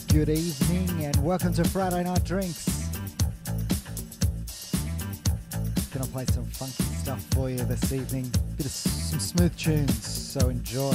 Good evening and welcome to Friday Night Drinks. Gonna play some funky stuff for you this evening. Bit of some smooth tunes, so enjoy.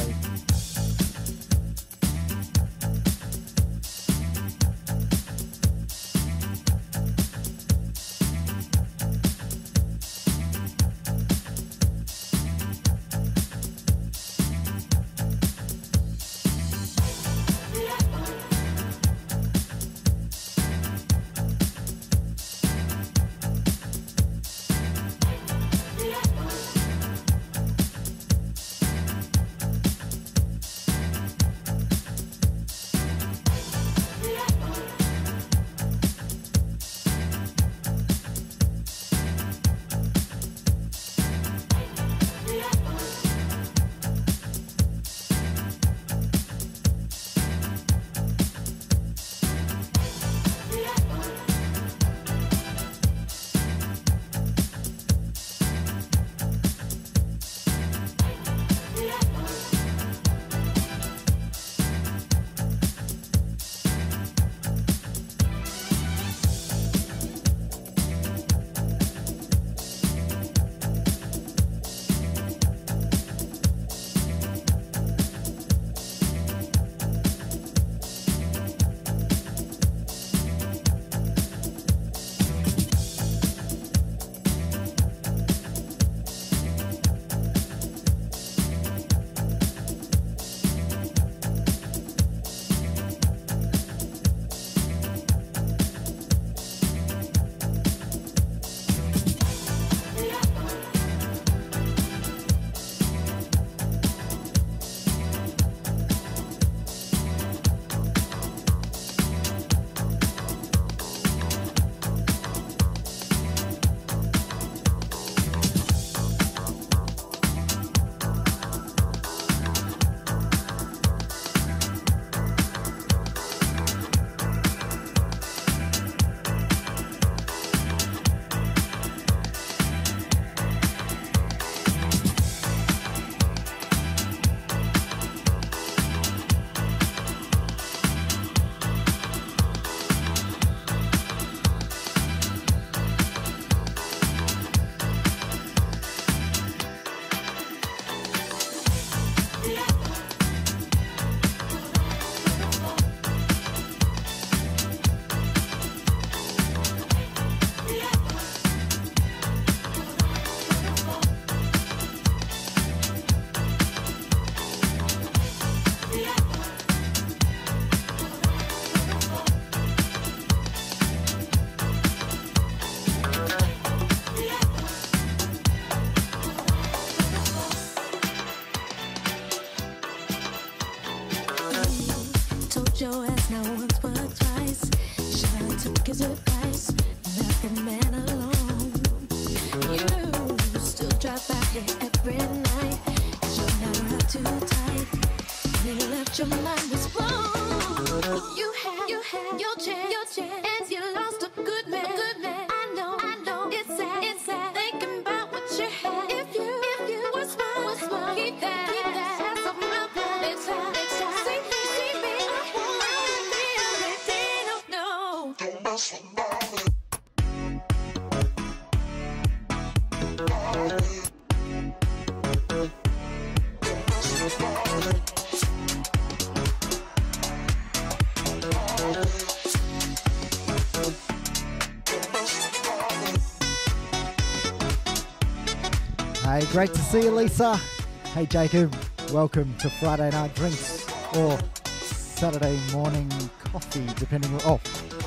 Hey, great to see you, Lisa. Hey, Jacob. Welcome to Friday Night Drinks or Saturday morning coffee, depending. Oh,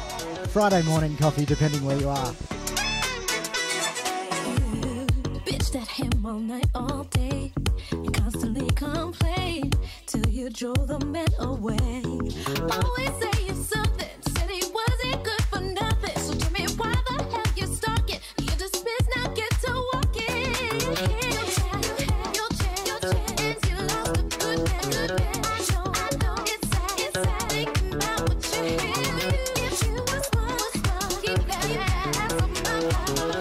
Friday morning coffee, depending where you are. Bitch that him all night, all day, and constantly complain till you drove the man away. Always saying something, said he wasn't good for nothing. So tell me why the hell you stalking? You dismissed, now get to walking. Your chance, you lost a good man. I know, it's sad, thinking about what you had. If you was one, keep that ass on my mind.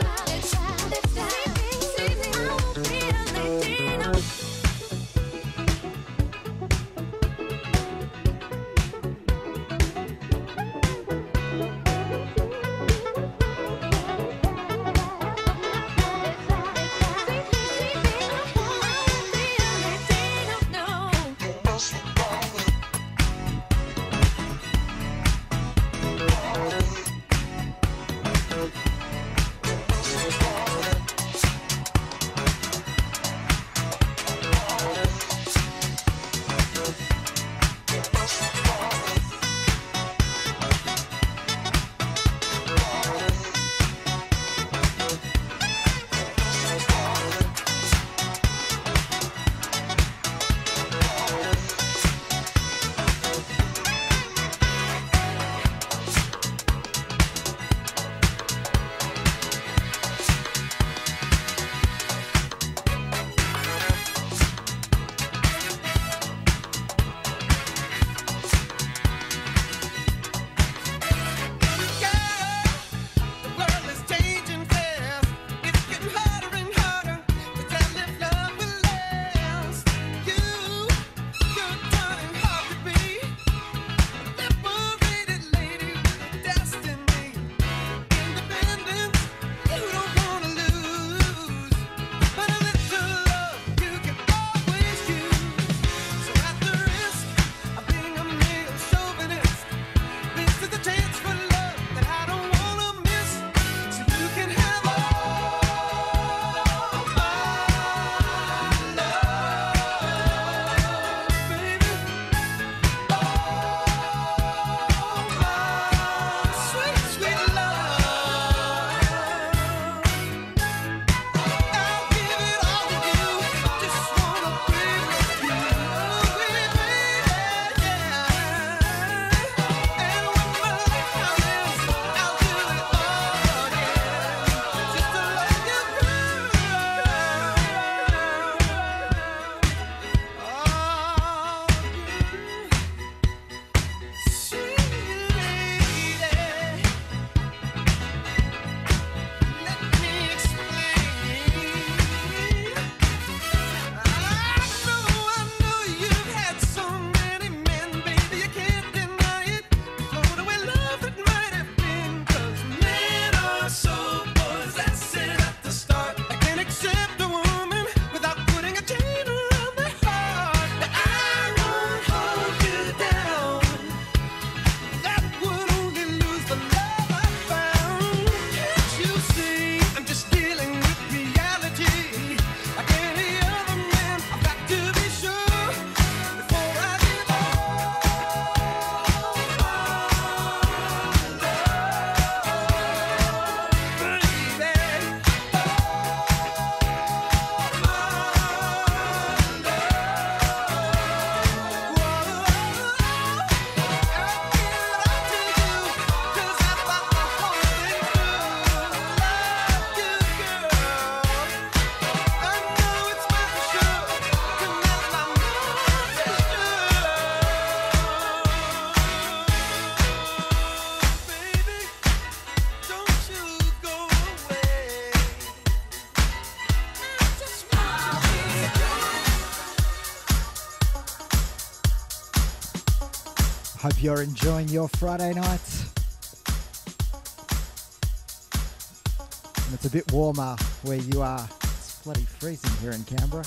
Hope you're enjoying your Friday night. And it's a bit warmer where you are. It's bloody freezing here in Canberra.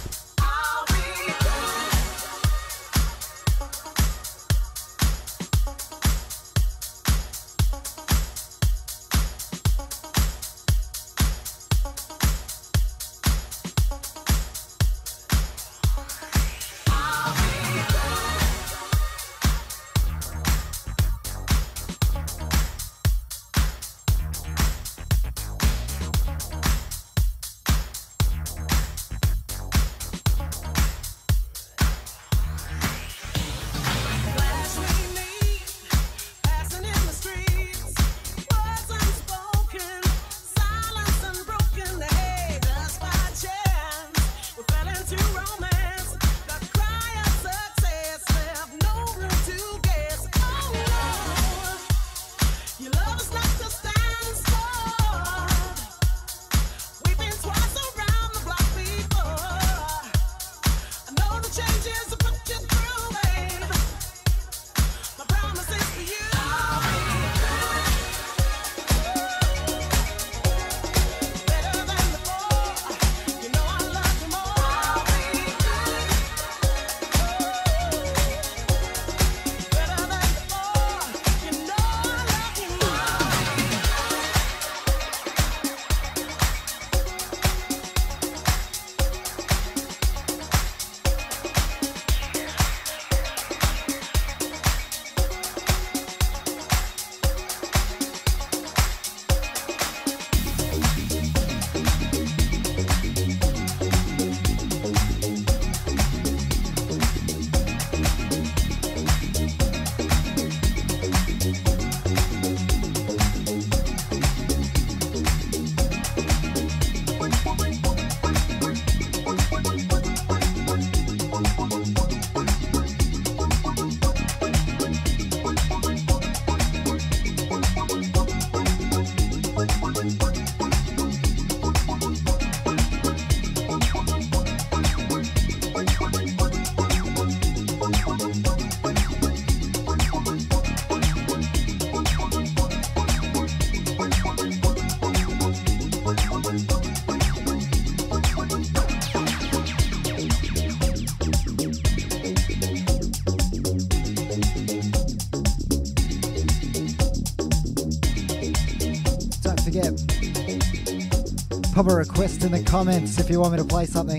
Pop a request in the comments if you want me to play something.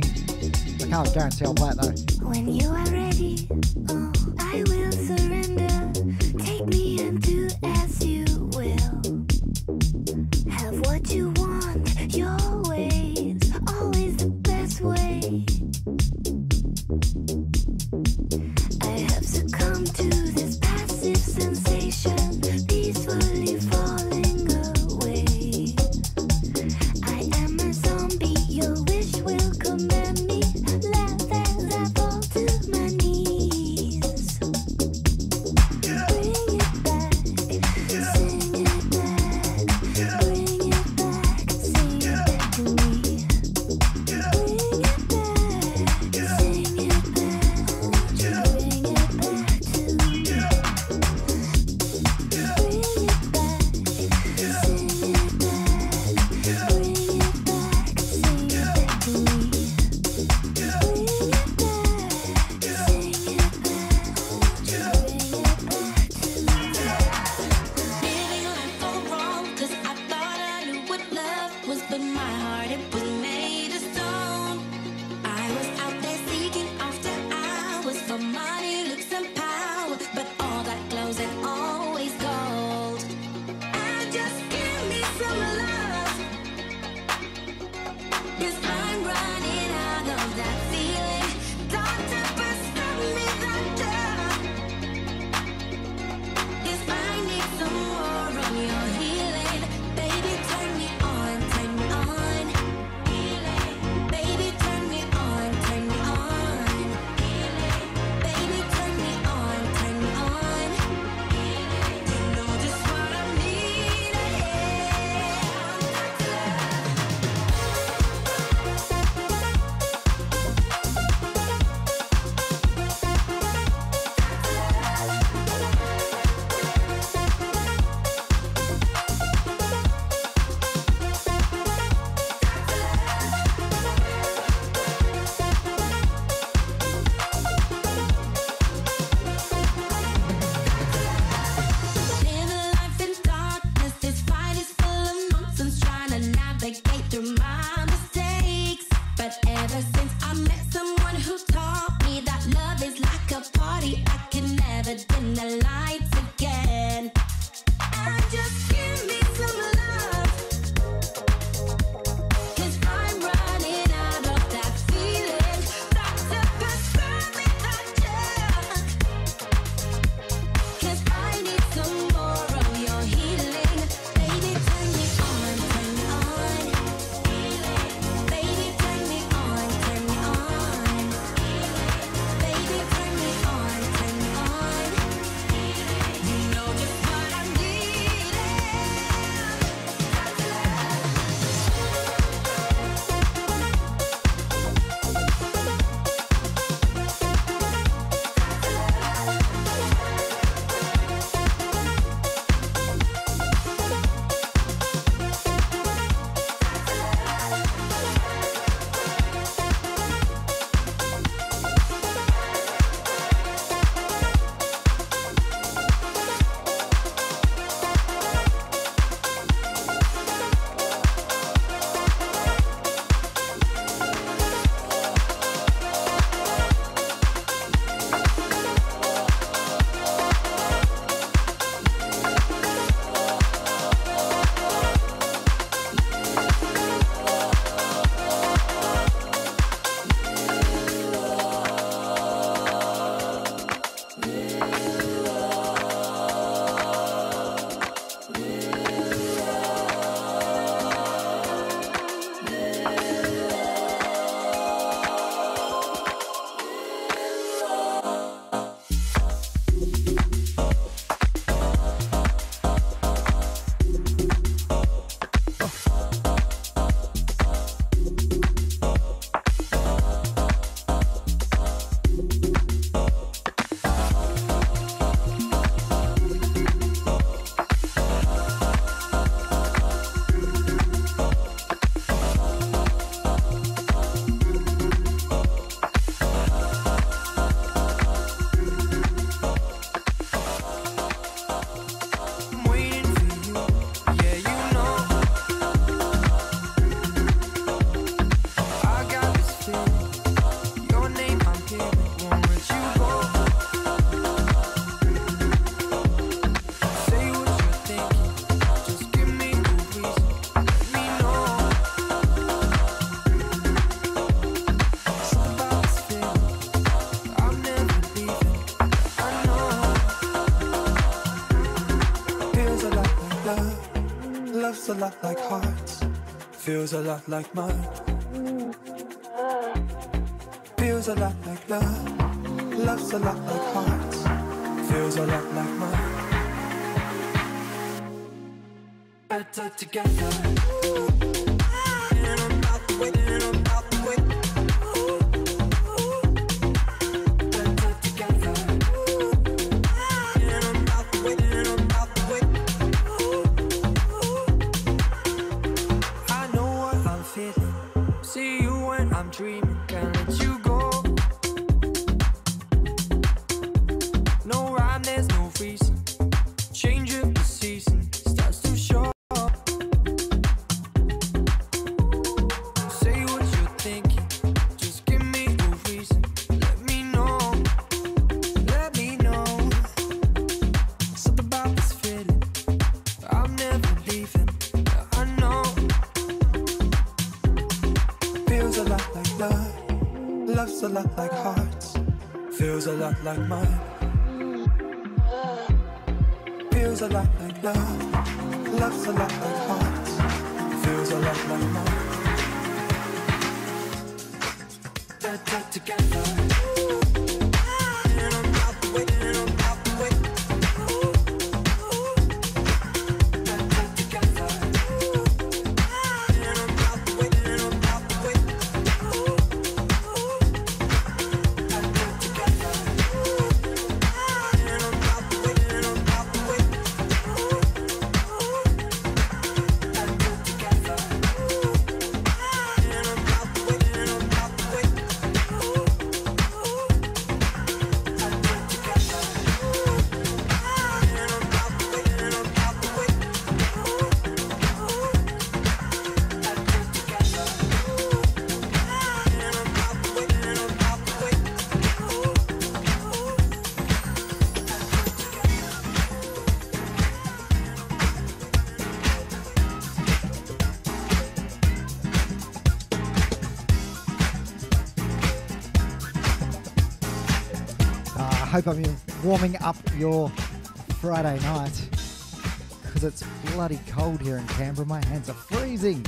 I can't guarantee I'll play it though. When you are ready, oh, I will surrender. Take me and do as you will. Have what you want, your ways, always the best way. I have succumbed to this passive sensation, peacefully falling away. I am a zombie, your wish will command me. Let that fall to my knees. a lot like hearts, feels a lot like mine. Feels a lot like love, love's a lot like hearts, feels a lot like mine. Better together. And I'm out the way, and I'm out the way. Better together. And I'm out the way, and I'm out the way. I know what I'm feeling. See you when I'm dreaming. Can't let you go. No rhyme, there's no reason. Change of the season starts to show. Say what you're thinking. Just give me a reason. Let me know. Let me know. Something about this feeling. I'm never leaving. I know. Feels a lot like love. Love's a lot like hearts. Feels a lot like mine. Feels a lot like love. Love's a lot like hearts. Feels a lot like mine. Better together. And I'm out the way, and I'm out the way. Better together. And I'm out the way, and I'm out the way. Better together. And I'm out the way, and I'm out the way. I hope I'm warming up your Friday night, because it's bloody cold here in Canberra. My hands are freezing.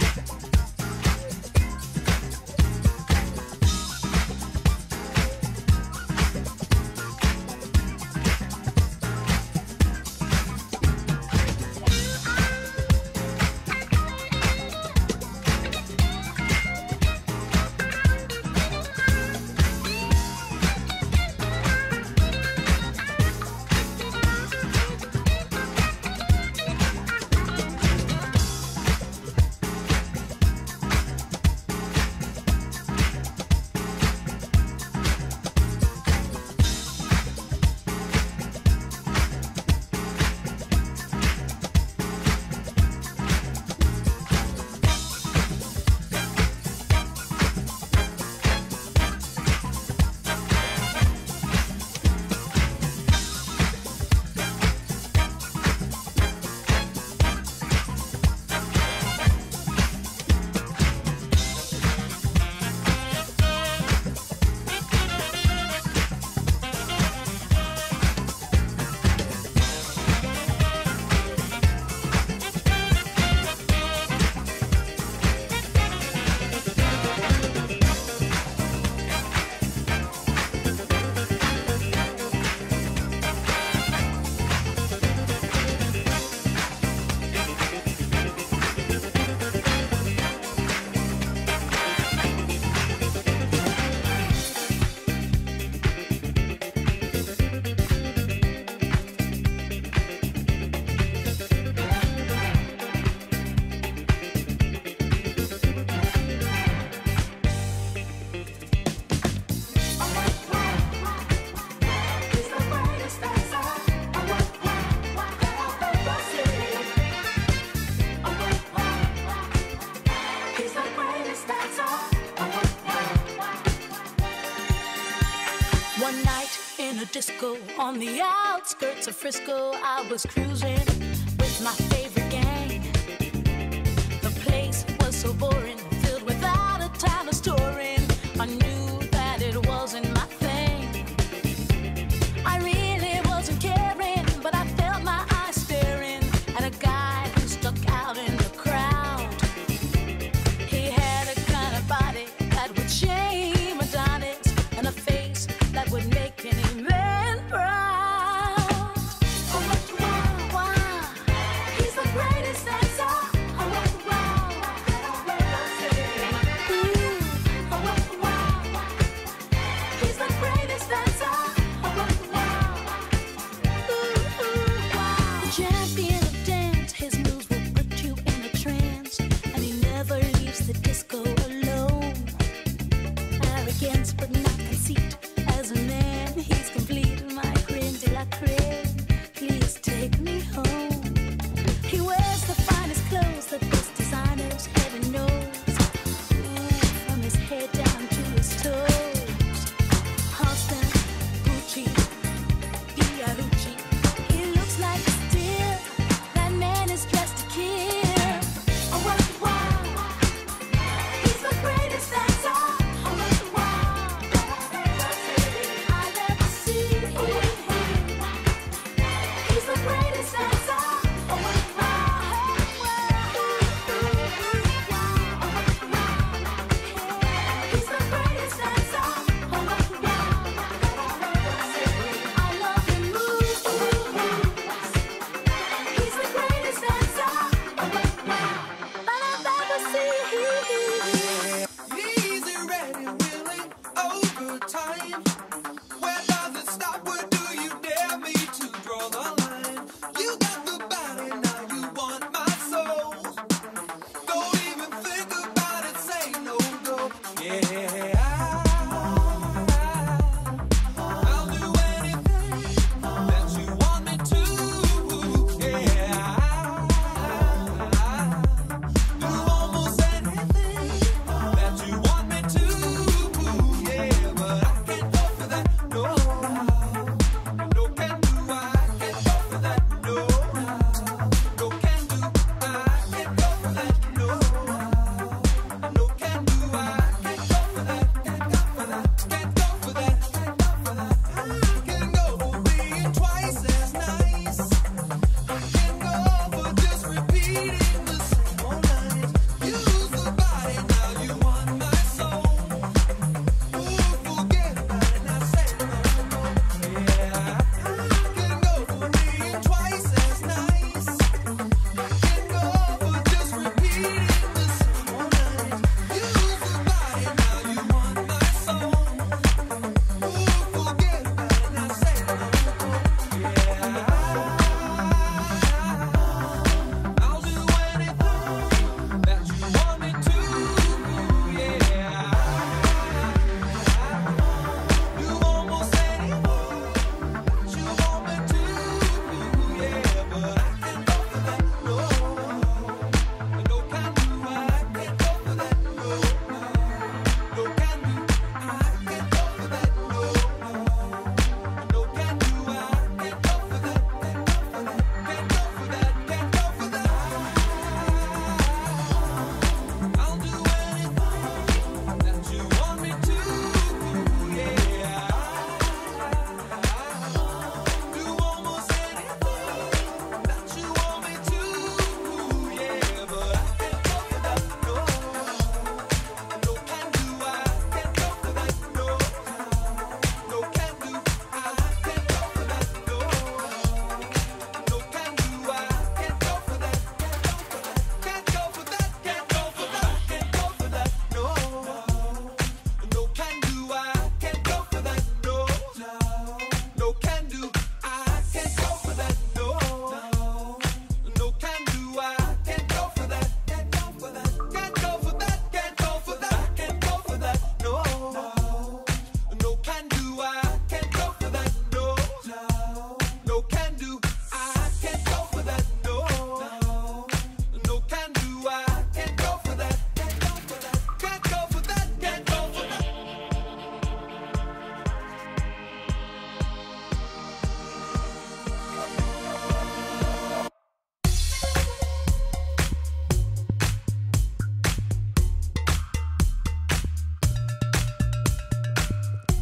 Disco on the outskirts of Frisco, I was cruising with my favorite gang. The place was so boring, filled without a time of storing. I knew that it wasn't my thing. I really wasn't caring, but I felt my eyes staring at a guy who stuck out in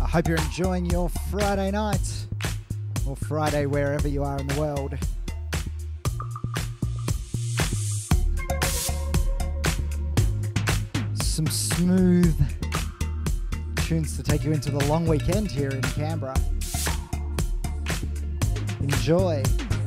Hope you're enjoying your Friday night, or Friday wherever you are in the world. Some smooth tunes to take you into the long weekend here in Canberra. Enjoy.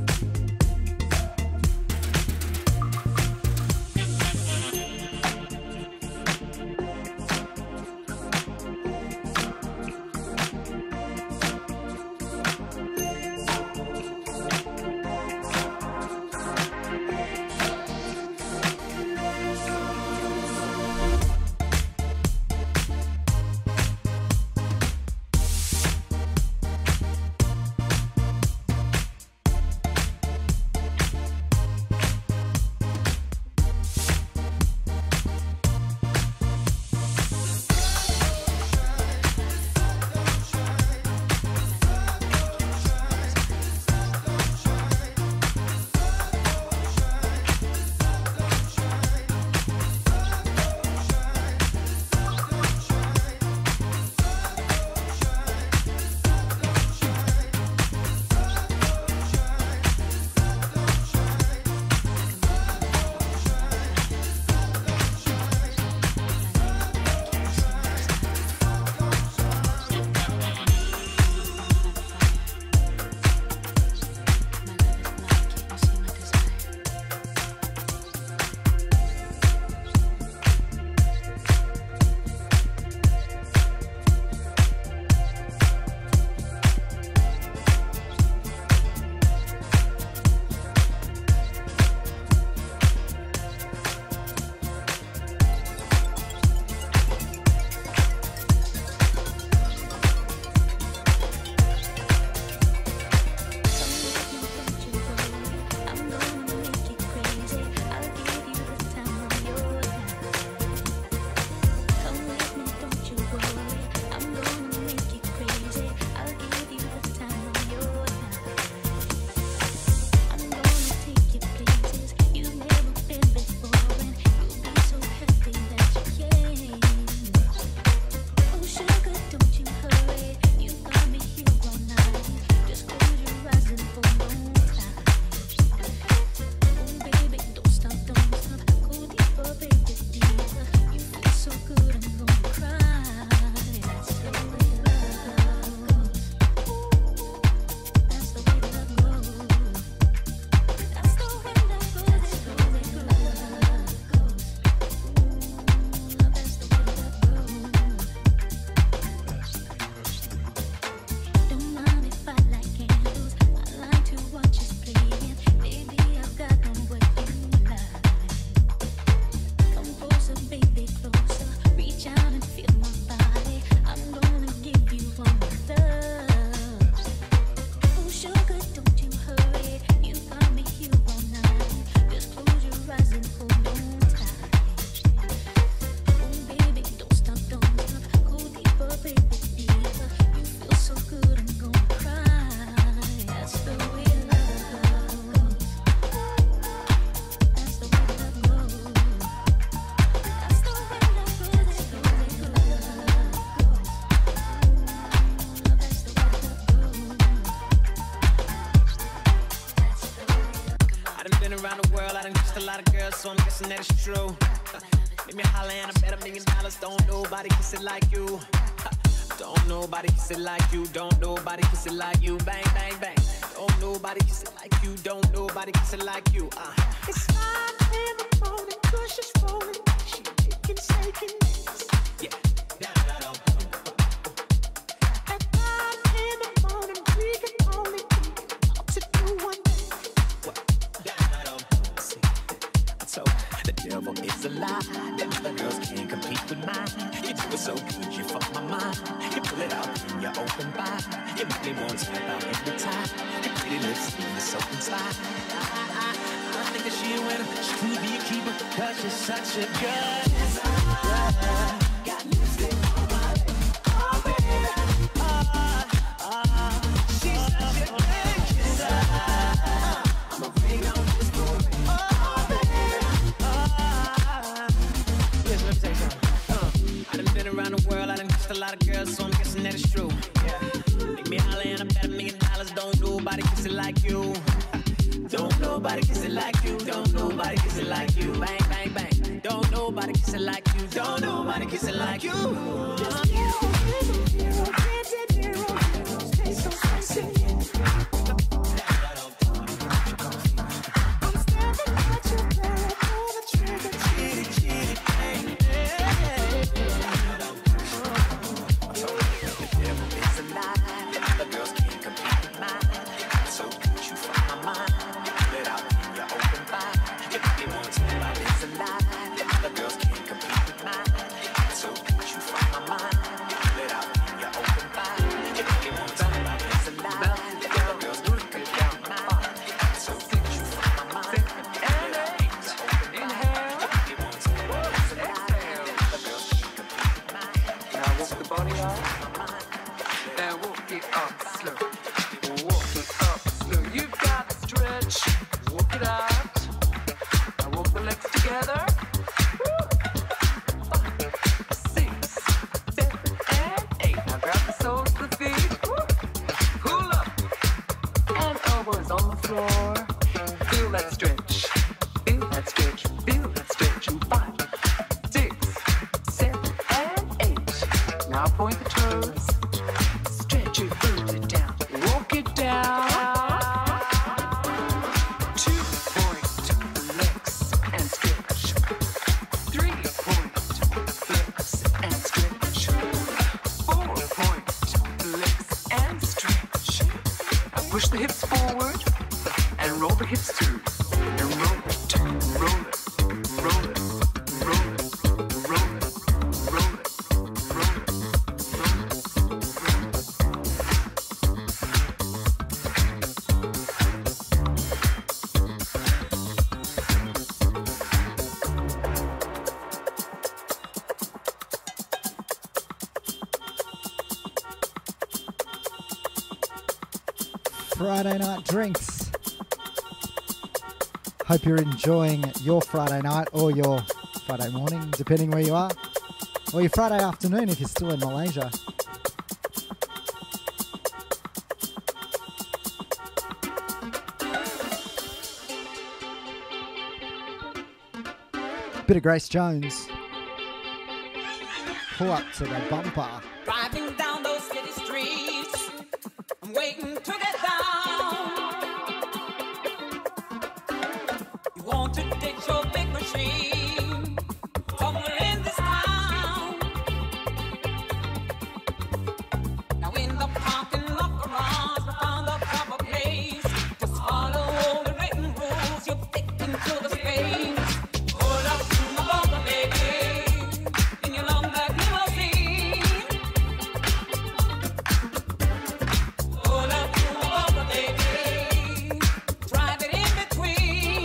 So I'm guessing that it's true. Make me holler and I bet $1 million. Don't nobody kiss it like you. Don't nobody kiss it like you. Don't nobody kiss it like you. Bang, bang, bang. Don't nobody kiss it like you. Don't nobody kiss it like you. It's 5 in the morning, push is rolling. She kicking, shaking this. Yeah. At 5 in the morning, we can only be up to do one thing. What? So the devil is a lie. Them other girls can't compete with mine. You do it so good, you fuck my mind. You pull it out and you open wide. You make me want to step out every time. Your pretty lips in the soaking slide. I think that she a winner. She could be a keeper because she's such a good kisser. Got lipstick on my lips. Oh baby, she's such a good kisser. I'ma bring on this boy. Listen, let me tell you something. I done been around the world, I done kissed a lot of girls, so I'm guessing that it's true. nobody kiss it like you. Don't nobody kiss it like you. Bang, bang, bang. Don't nobody kiss it like you. Don't nobody kiss it like you. Friday night drinks. Hope you're enjoying your Friday night or your Friday morning, depending where you are, or your Friday afternoon if you're still in Malaysia. Bit of Grace Jones. Pull up to the bumper. Driving down those city streets, I'm waiting to get down. You want to ditch your big machine somewhere in this town. Now in the parking lot garage, we found a proper place. Just follow all the written rules, you're sticking to the space. Pull up to my bumper, baby, in your long black limousine. Pull up to my bumper, baby, drive it in between.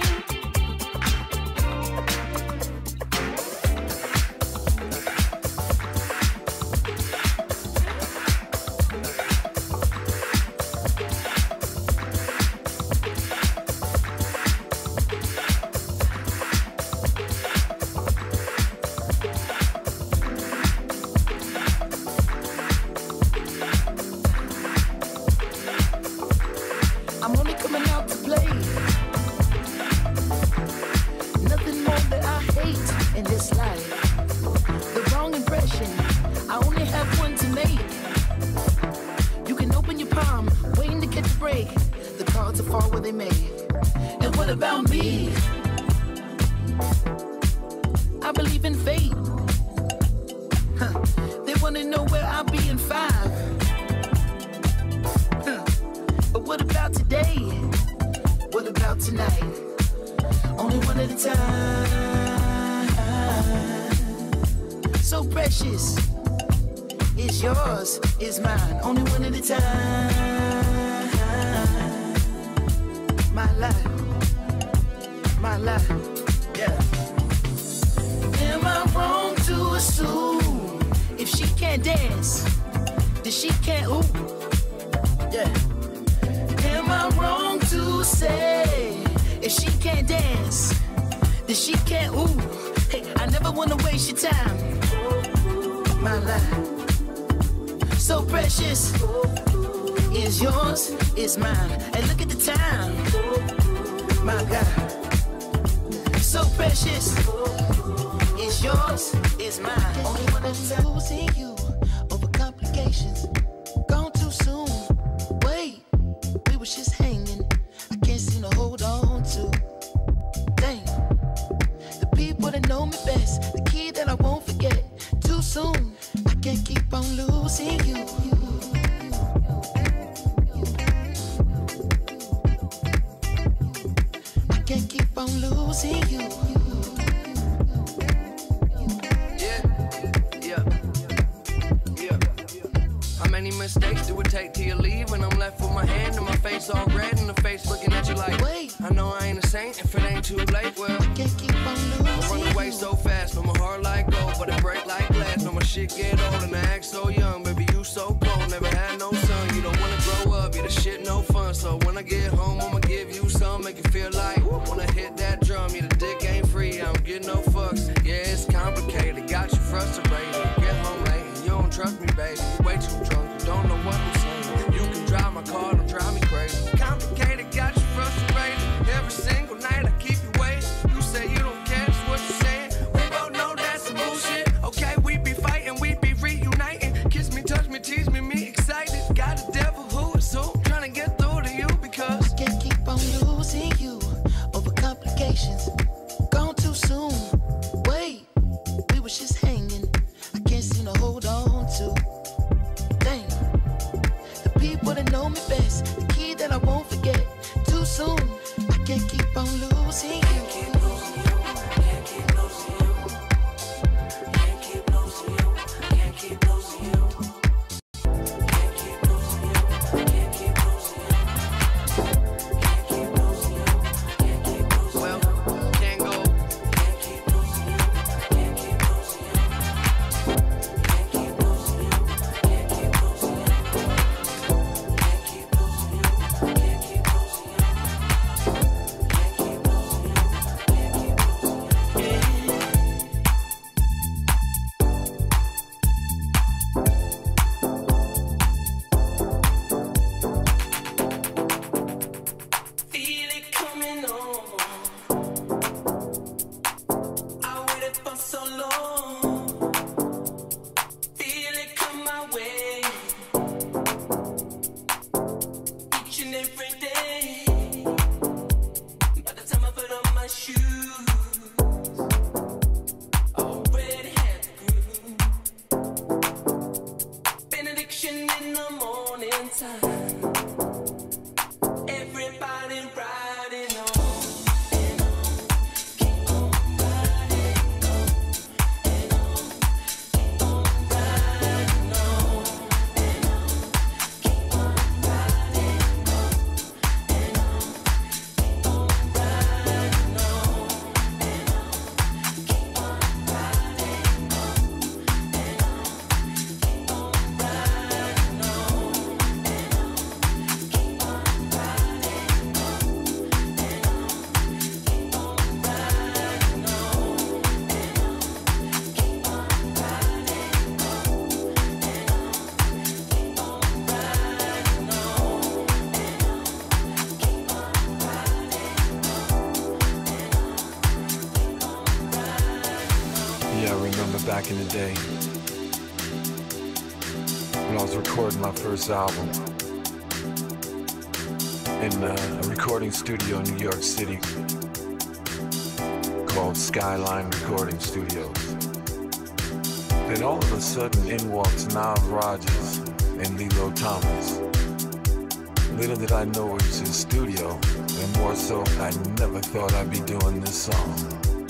I'm only coming out to play. Nothing more that I hate in this life. The wrong impression, I only have one to make. You can open your palm, waiting to catch a break. The cards will fall where they may. And what about me? I believe in fate. They wanna know where I'll be in 5. But what about today? What about tonight? Only one at a time. So precious. It's yours, it's mine. Only one at a time. My life, yeah. Am I wrong to assume if she can't dance, then she can't ooh? Yeah. Am I wrong to say if she can't dance, then she can't ooh? Hey, I never wanna waste your time. My life, so precious, is yours, is mine. And look at the time. My God, so precious. It's yours, it's mine. Only one that's losing you over complications. Gone too soon. Wait, we was just hanging. I can't seem to hold on to. Dang, the people that know me best, the key that I won't forget. Too soon, I can't keep on losing you. I can't keep on losing you. How many mistakes do it take till you leave? And I'm left with my hand and my face all red and the face looking at you like, Wait, I know I ain't a saint if it ain't too late. Well, I can't keep on I run losing away you. so fast, but my heart like gold, but it break like glass. No, my shit get old and I act so young. Baby, you so cold, never had no son. You don't wanna grow up, yeah, the shit no fun. So when I get home, I'ma give you some, make you feel like wanna hit that drum. Yeah, the dick ain't free, I don't get no fucks. Yeah, it's complicated, got you frustrated. Get home late and you don't trust me, baby. Way too drunk, you don't know what I'm saying. You can drive my car, don't drive me crazy. Complicated, got you frustrated. Every single night I keep you waiting. You say you don't care, that's what you're saying. We both know that's some bullshit. Okay, we be fighting, we be reuniting. Kiss me, touch me, tease me, me excited. Got a devil who is who, trying to get through to you because I can't keep on losing you over complications. Gone too soon. Wait, we was just hanging. I can't seem to hold on to. Dang, the people that know me best, the key that I won't forget. Too soon, I can't keep on losing you. well, can't go. Feel it coming on. I waited for so long. Feel it come my way. Each and every day. By the time I put on my shoes, I already had the groove. Benediction in the morning time. Everybody riding on and on, keep on riding on and on, keep on riding on and on, keep on riding on and on, keep on riding on and on, keep on riding on and on, keep on riding Yeah, I remember back in the day when I was recording my first album in a recording studio in New York City called Skyline Recording Studios. Then all of a sudden in walks Nav Rogers and Lilo Thomas. Little did I know it was his studio, and more so, I never thought I'd be doing this song.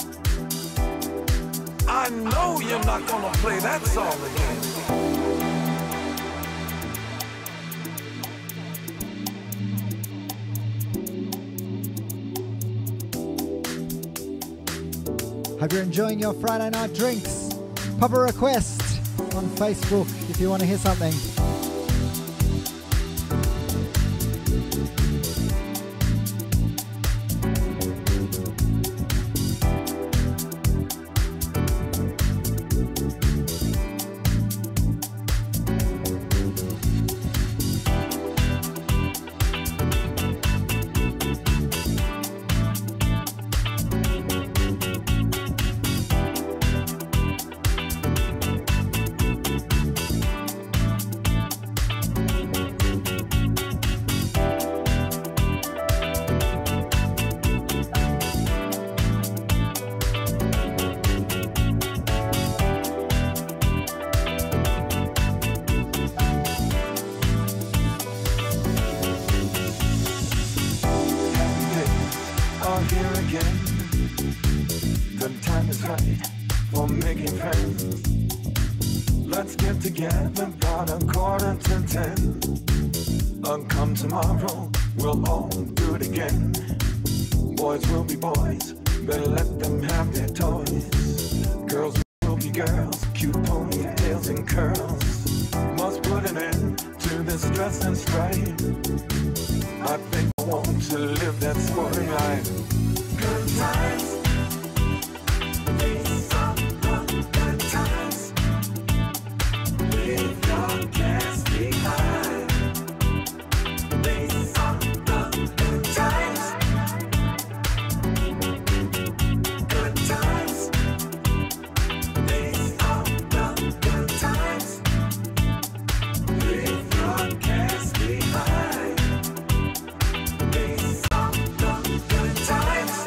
I know you're not gonna play that song again. Hope you're enjoying your Friday night drinks. Pop a request on Facebook if you want to hear something. time is right for making friends. Let's get together about 9:45. Come tomorrow, we'll all do it again. Boys will be boys, better let them have their toys. Girls will be girls, cute ponytails and curls. Must put an end to this stress and strife. I think I want to live that sporting life. Good times. These are the good times. Leave your cares behind. These are the good times. Good times. These are the good times. Leave your cares behind. These are the good times.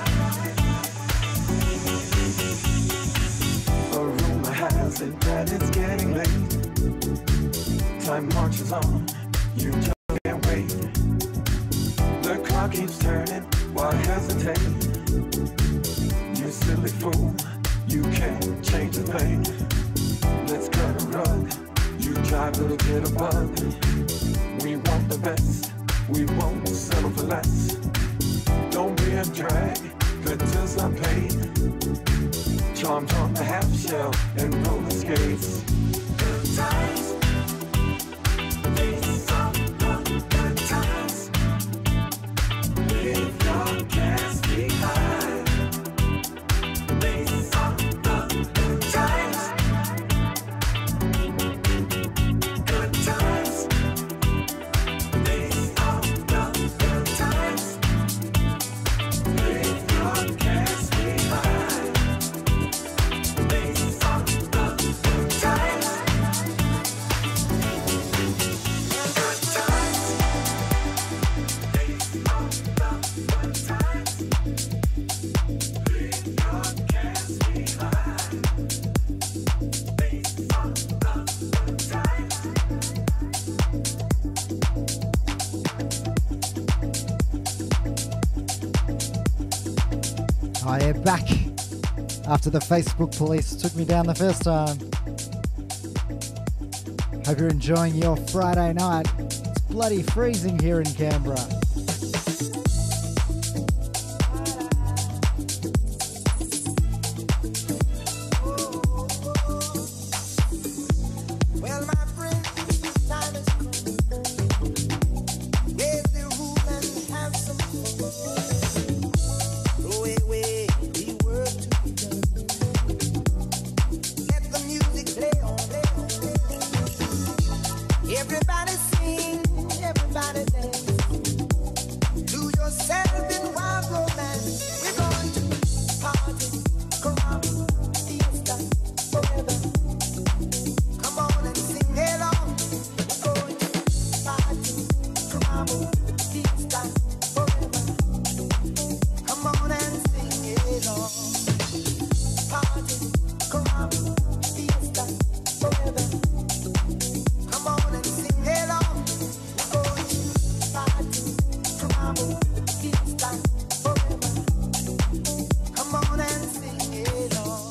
A rumor has it that it's getting late. Time marches on, you just can't wait. The clock keeps turning, why hesitate? You silly fool, you can't change a thing. Let's cut a rug, you try to get a bug. We want the best, we won't settle for less. Don't be a drag, good tills are paid. Charmed on the half shell and roller skates. Good times. These are the good times. Leave your cares behind. These are the good times. Good times. These are the good times. Leave your cares behind. These are the good times. Good times. These are the good times. Leave your cares behind. These are the good times. I am back after the Facebook police took me down the first time. Hope you're enjoying your Friday night. It's bloody freezing here in Canberra. Well, my friend, time is come. Raise the roof and have some fun. Throw away the work to be done. Let the music play on, play on, play on. Everybody sing, everybody dance. Do yourself in wild romance. We're going to party, caramba, fiesta, forever. Come on and sing along. We're going to party, caramba, fiesta, forever. Come on and sing along. Party, caramba, fiesta, forever. Come on and sing along. We're going to party, caramba, fiesta, forever. Come on and sing along.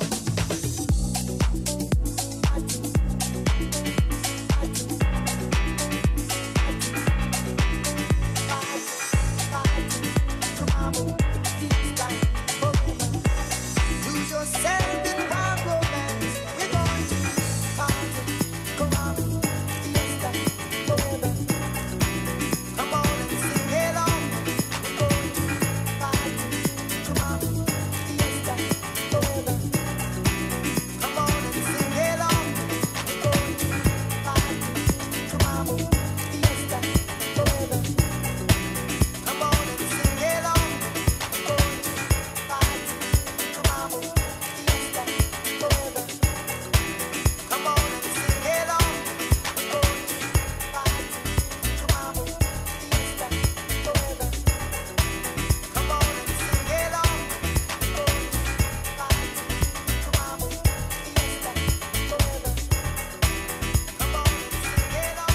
Lose yourself in wild romance. We're going to party, caramba, fiesta, forever. Come on and sing along. We're going to party, caramba, fiesta, forever. Come on and sing along. We're going to party, caramba, fiesta, forever. Come on and sing along. We're going to party, caramba, fiesta, forever. Come on and sing along. We're going to party, caramba, fiesta, forever. Come on and sing along. We're going to party, caramba, fiesta, forever. Come on and sing along.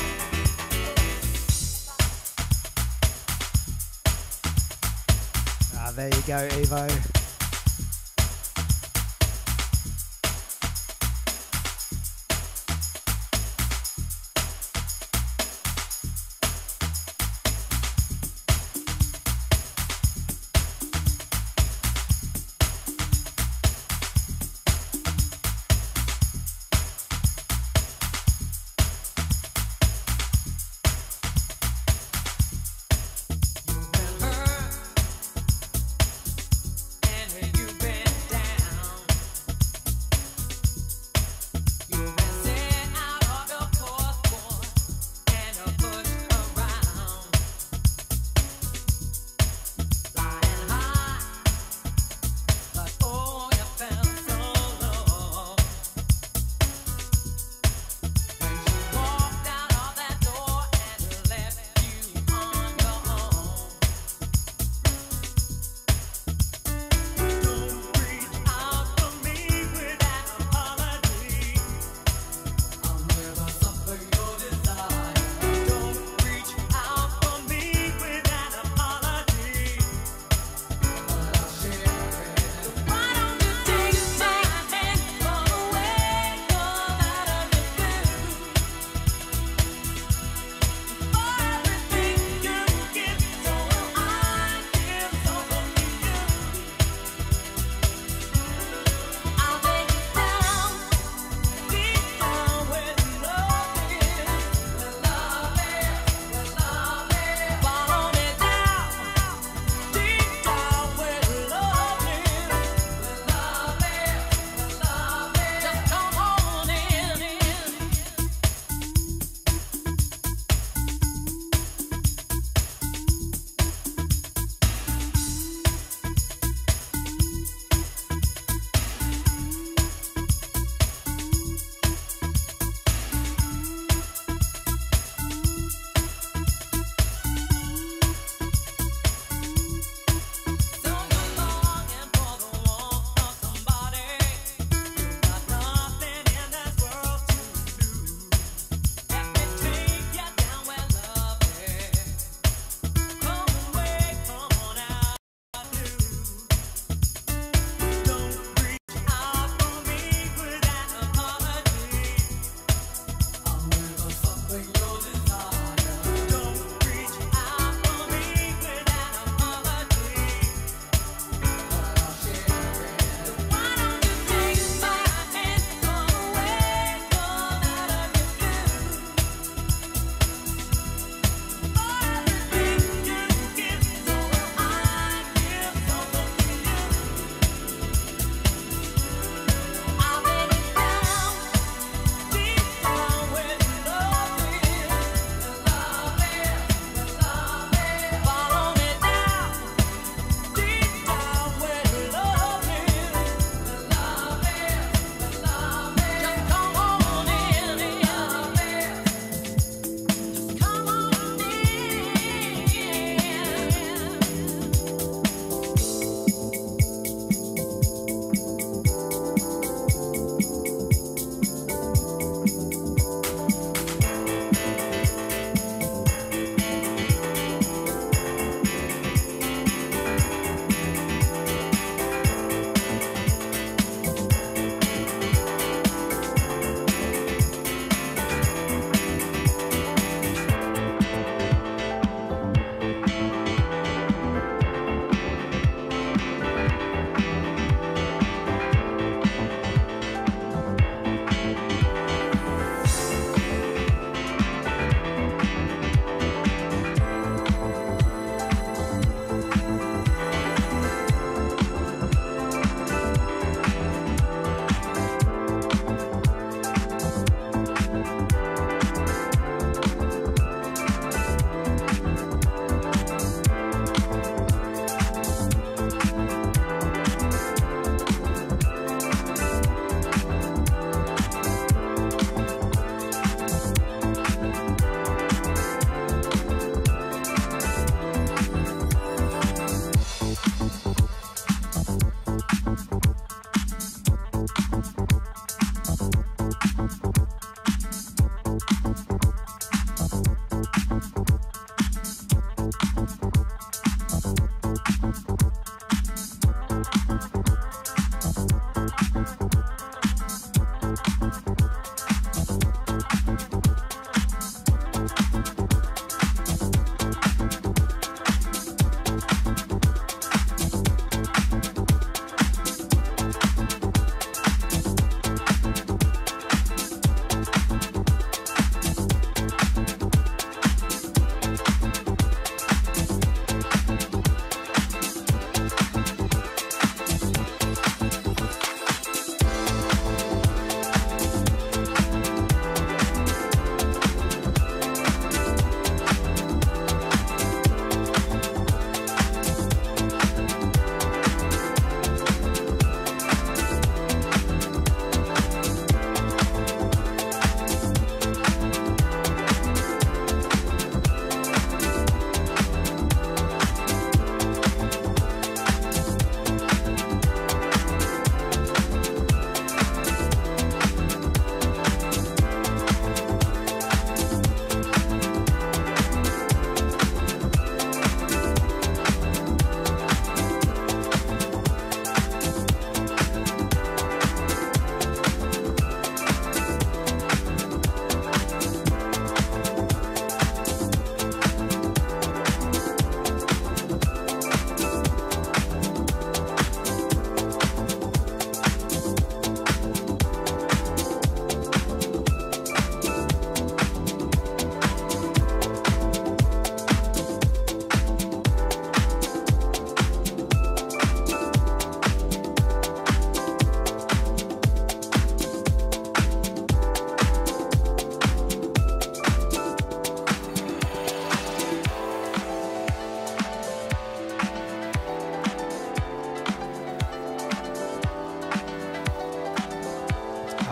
There you go, Evo.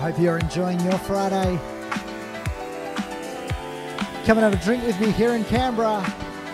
I hope you're enjoying your Friday. Come and have a drink with me here in Canberra.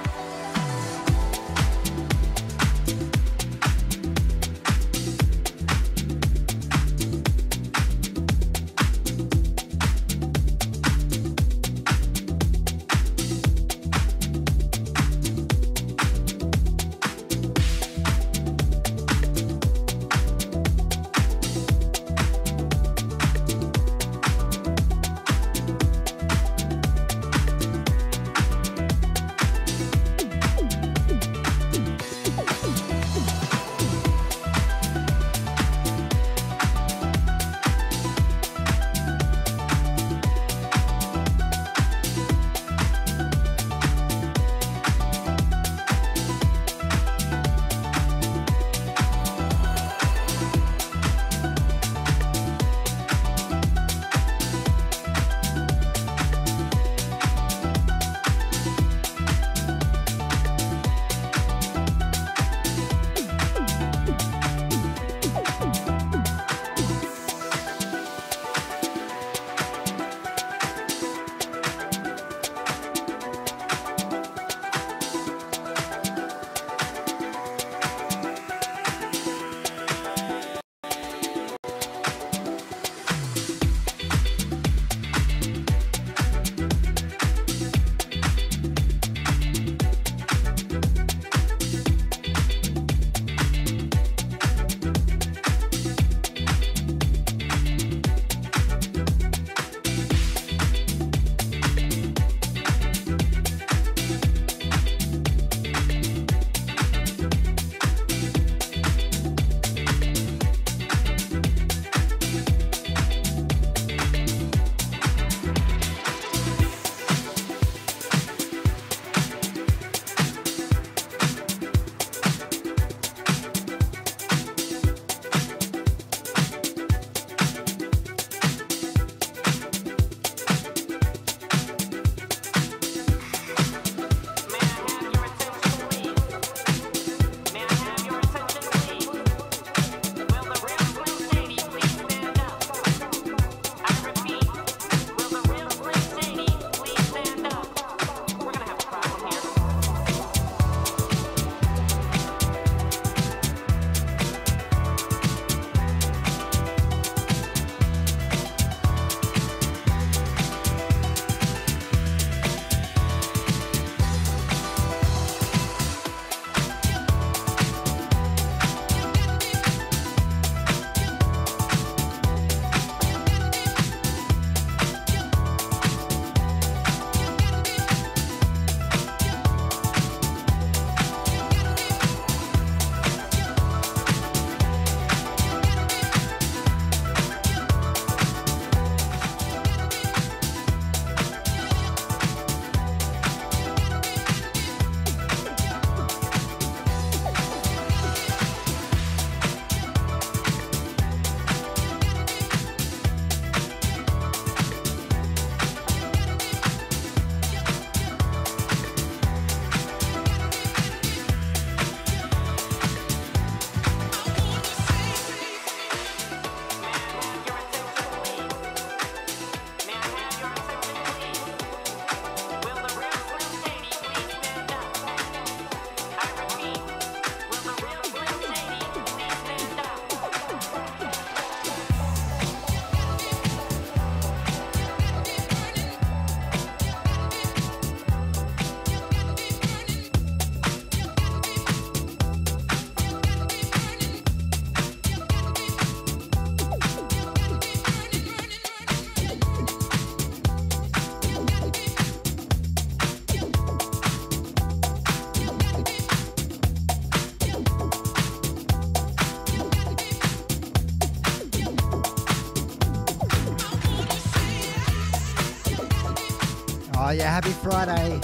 Oh yeah, happy Friday.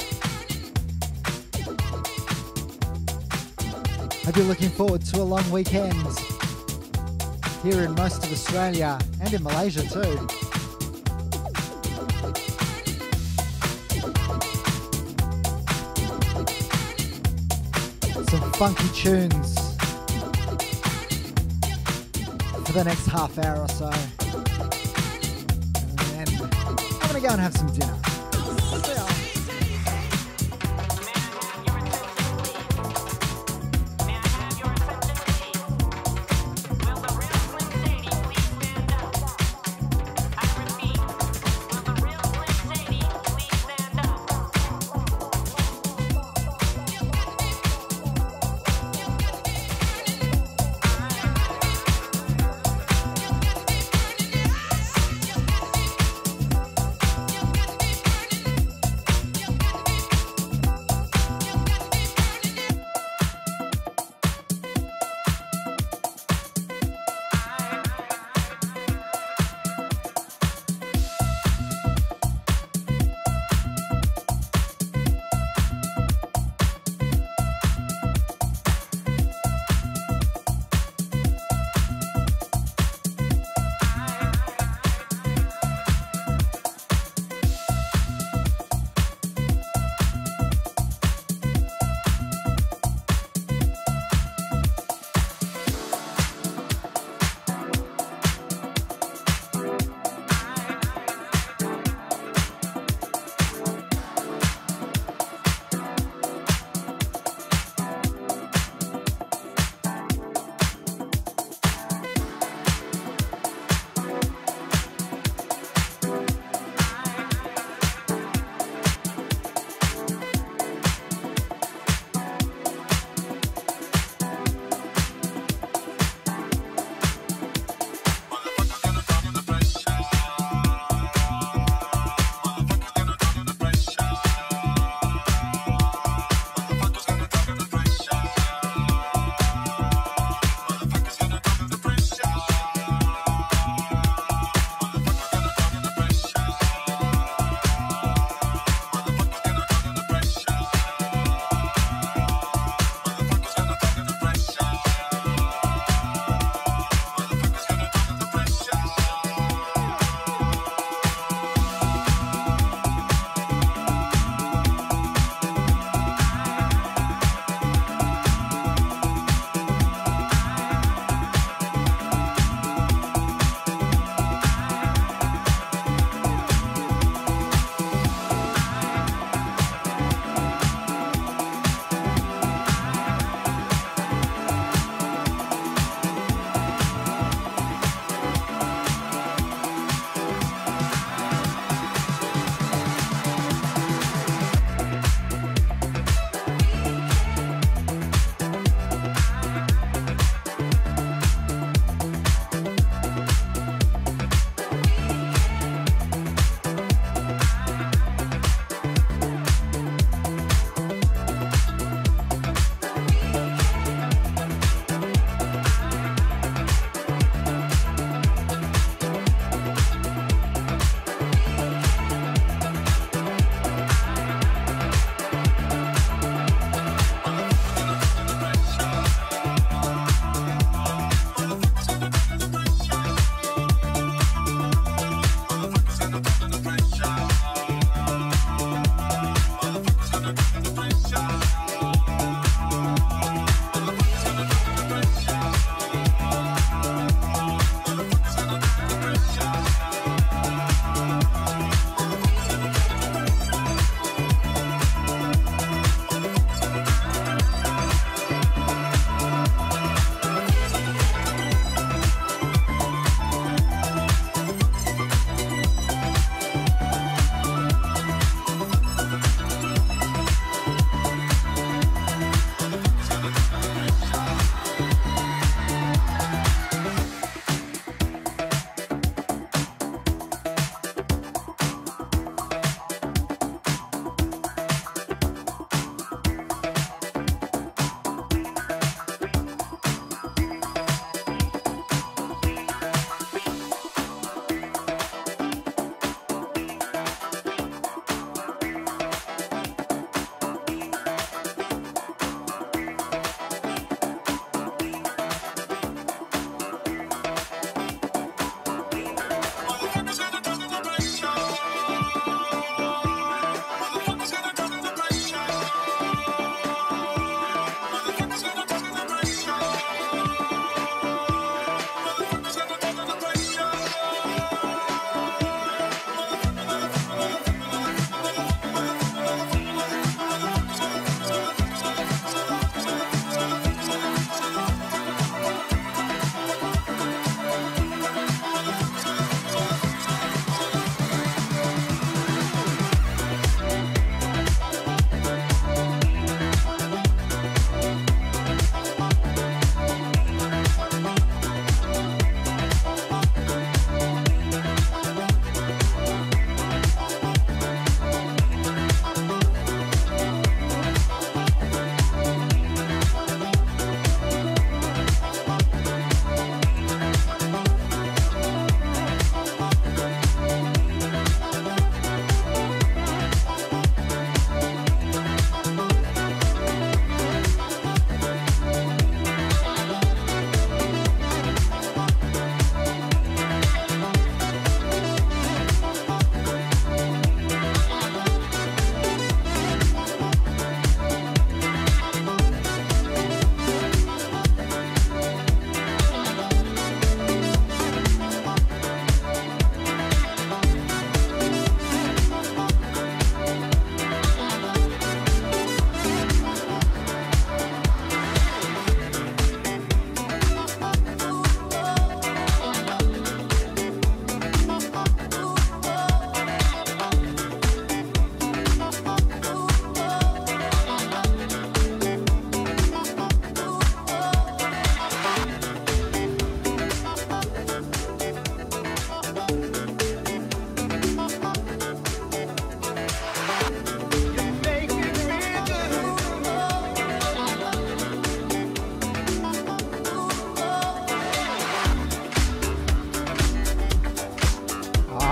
Hope you're looking forward to a long weekend here in most of Australia and in Malaysia too. Some funky tunes for the next half hour or so. and I'm gonna go and have some dinner. See ya.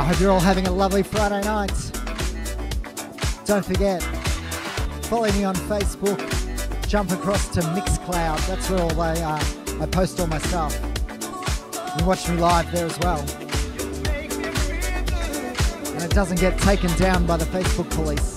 I hope you're all having a lovely Friday night. Don't forget, follow me on Facebook. Jump across to Mixcloud. That's where all I post all my stuff. You can watch me live there as well. And it doesn't get taken down by the Facebook police.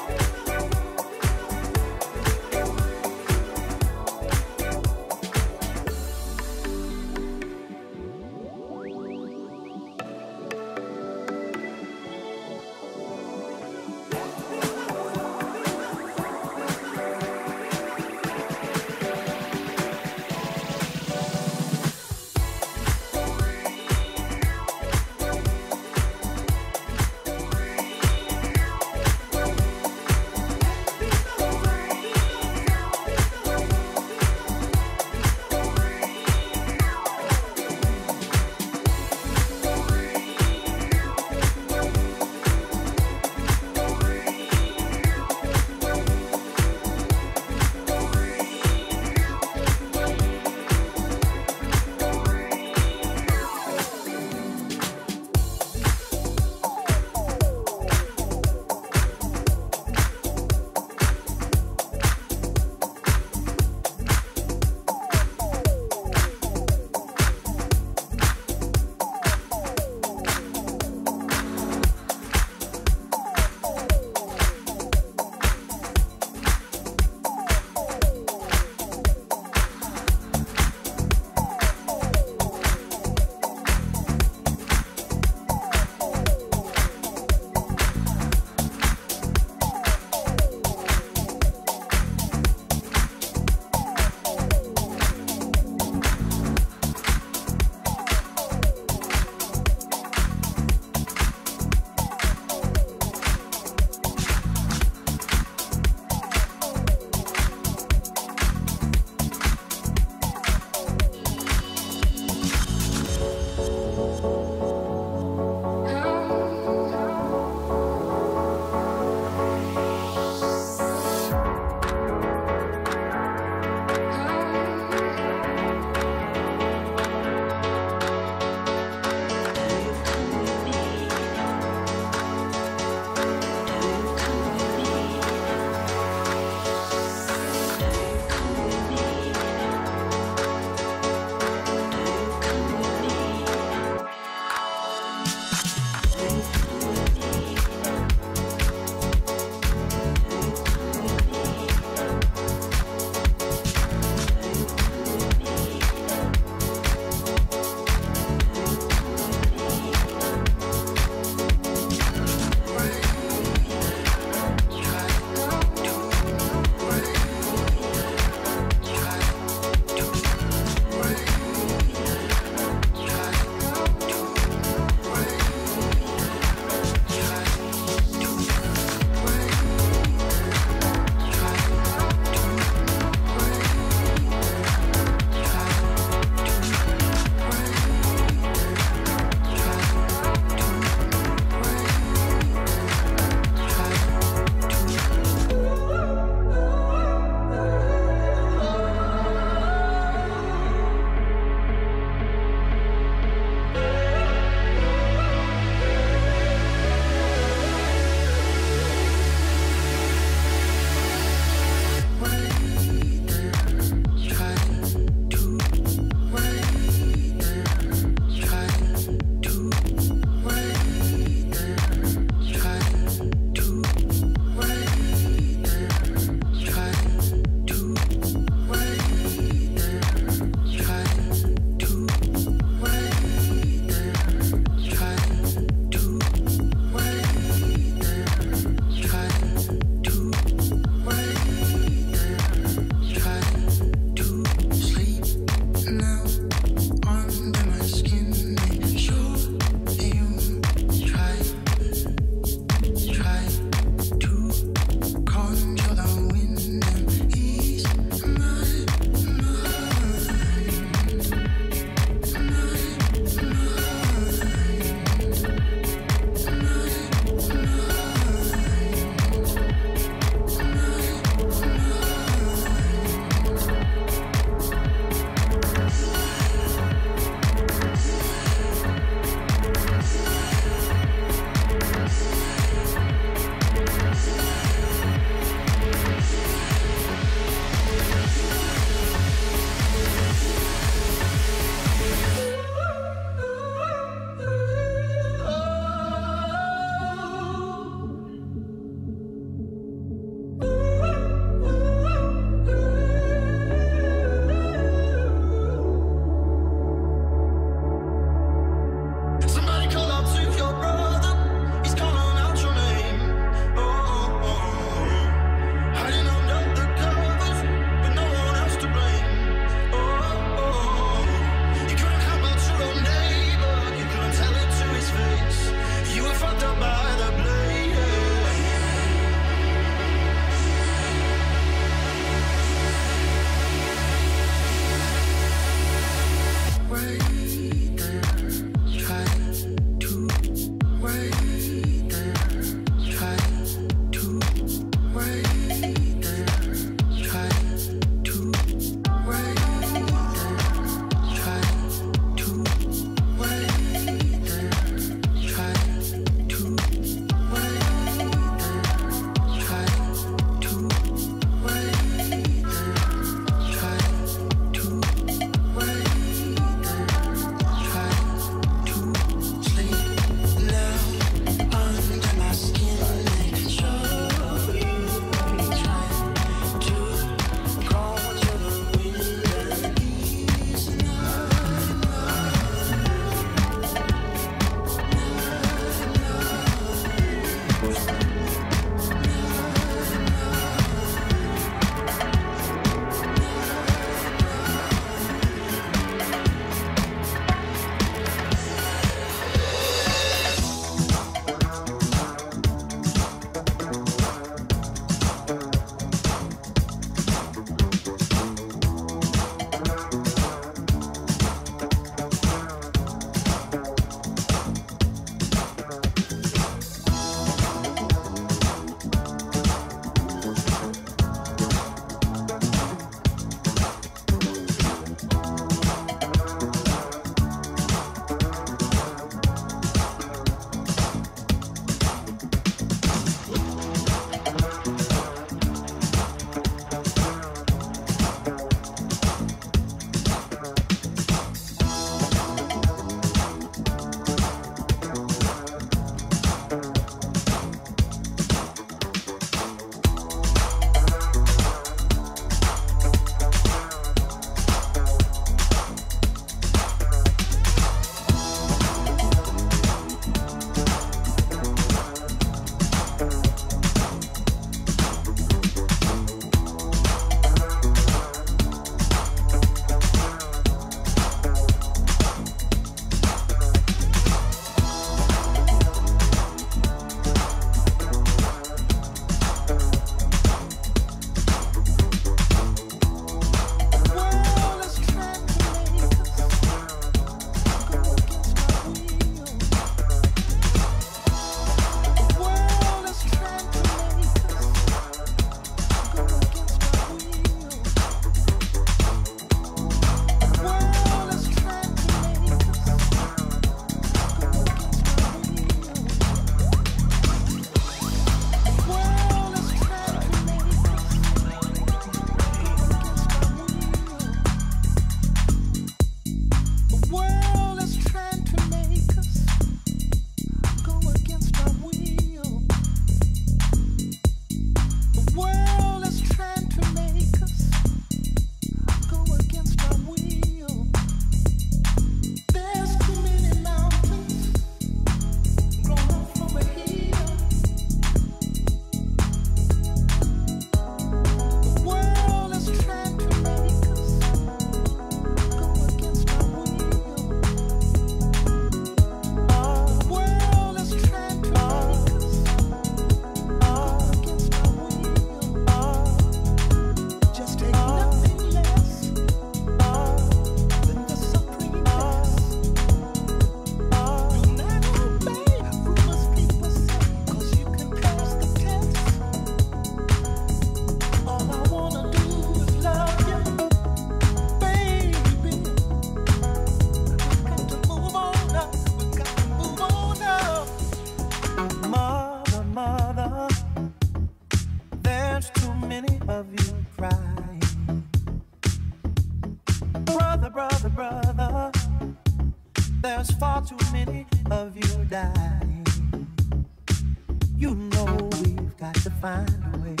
too many of you dying. You know we've got to find a way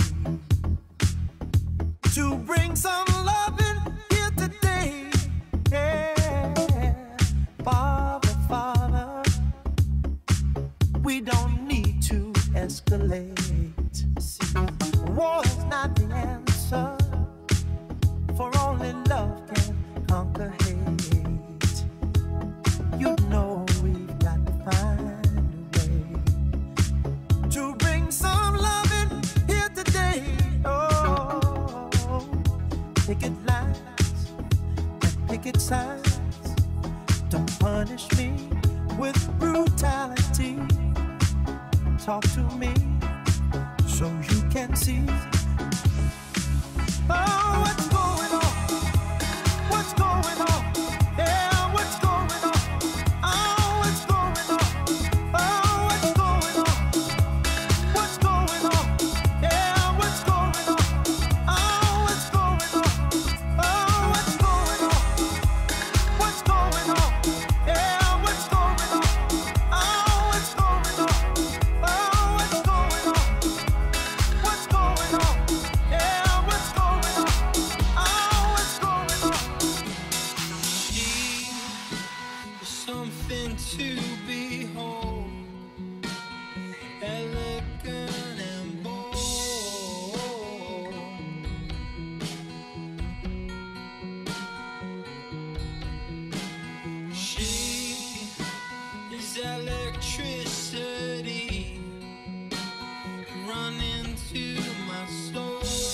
to bring some loving here today. Yeah, Father, Father, we don't need to escalate. War is not the answer, for only love can conquer hate. You know we've got to find a way to bring some loving here today. Oh, picket lines and picket signs, don't punish me with brutality. Talk to me so you can see. Oh, what's going on? What's going on? Yeah, what's going on? Oh, what's going on? Oh, what's going on? What's going on? Yeah, what's going on? Oh, what's going on? Oh, what's going on? What's going on? Yeah, what's going on? Oh, what's going on? Oh, what's going on? What's going on? Yeah, what's going on? Oh, what's going on? She is something to behold, elegant and bold. She is electricity running to my soul.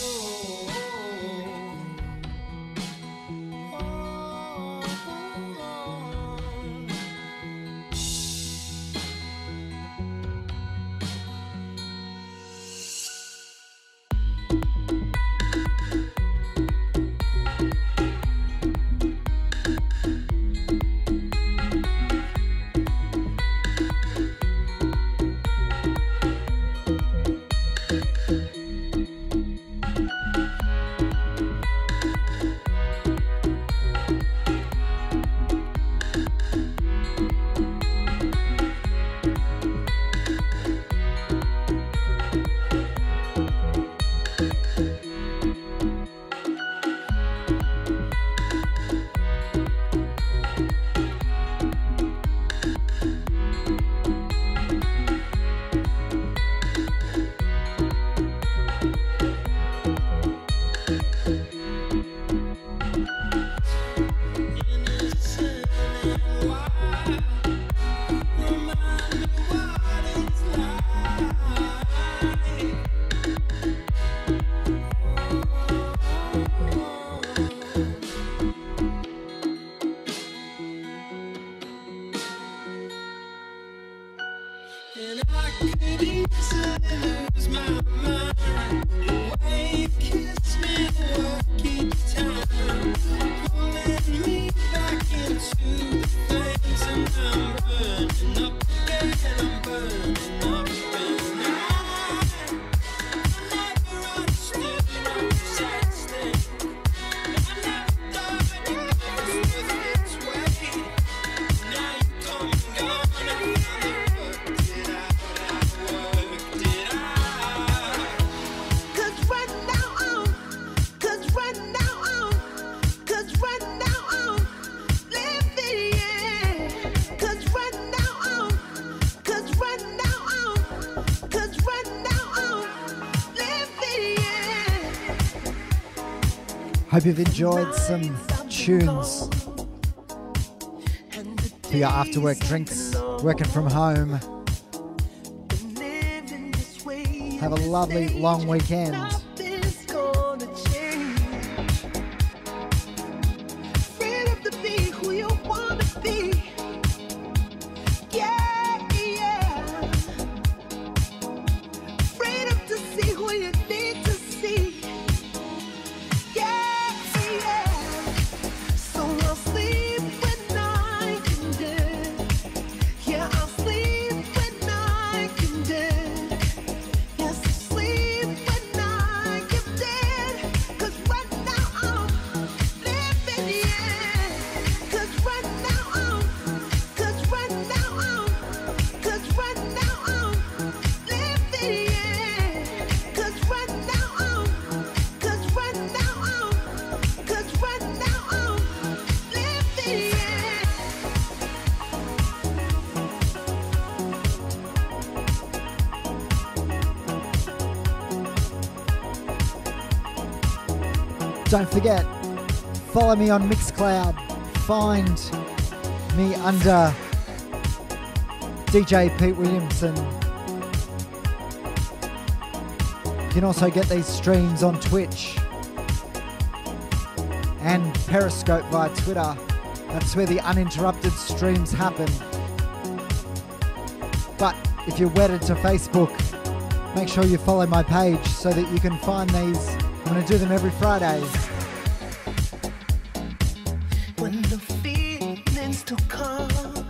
Innocent and wild, remind me what it's like. And I could easily lose my mind. The way you kiss me work each time, pulling me back into the flames. And I'm burning up again, I'm burning up. And I never understood no such thing. I never thought you love was worth its weight. Now you come and gone, I finally worked it out. Worked it out. 'Cause right now I'm living, yeah. 'Cause right now I'm living, yeah. Hope you've enjoyed some tunes for your after work drinks, working from home. Have a lovely long weekend. Nothing's gonna change. Freedom to be who you wanna be. Yeah, yeah. Freedom to see who you need to see. Yeah, yeah. So I'll sleep when I can do. Yeah, I'll sleep when I can do. Yes, sleep when I Don't forget, follow me on Mixcloud. Find me under DJ Pete Williamson. You can also get these streams on Twitch and Periscope via Twitter. That's where the uninterrupted streams happen. But if you're wedded to Facebook, make sure you follow my page so that you can find these. I'm going to do them every Friday. When the feelings still come,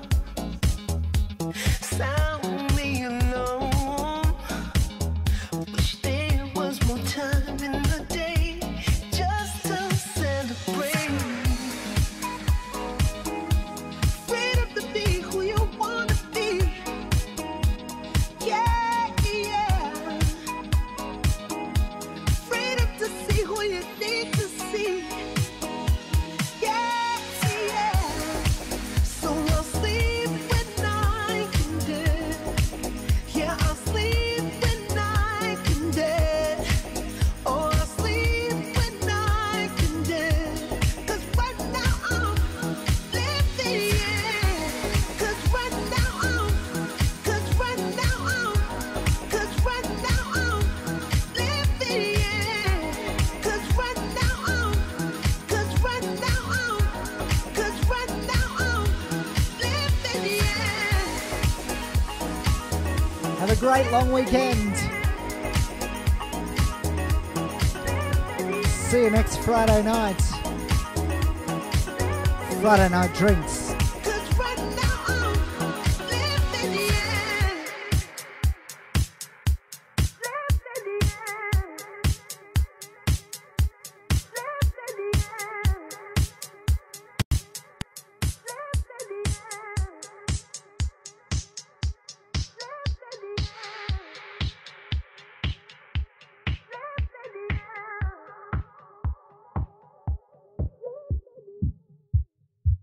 sound me alone. Wish there was more time in the day just to celebrate. Freedom to be who you want to be. Yeah, yeah. Freedom to see who you need to see. Yeah, yeah. So I'll sleep when I can dance. Yeah, I'll sleep when I can dance. Oh, I'll sleep when I can dance. 'Cause right now I'm living, yeah. 'Cause right now I'm, 'cause right now I'm, 'cause right now I'm living, yeah. 'Cause right now I'm, 'cause right now I'm, 'cause right now I'm living, yeah. Have a great long weekend. See you next Friday night. Friday night drinks.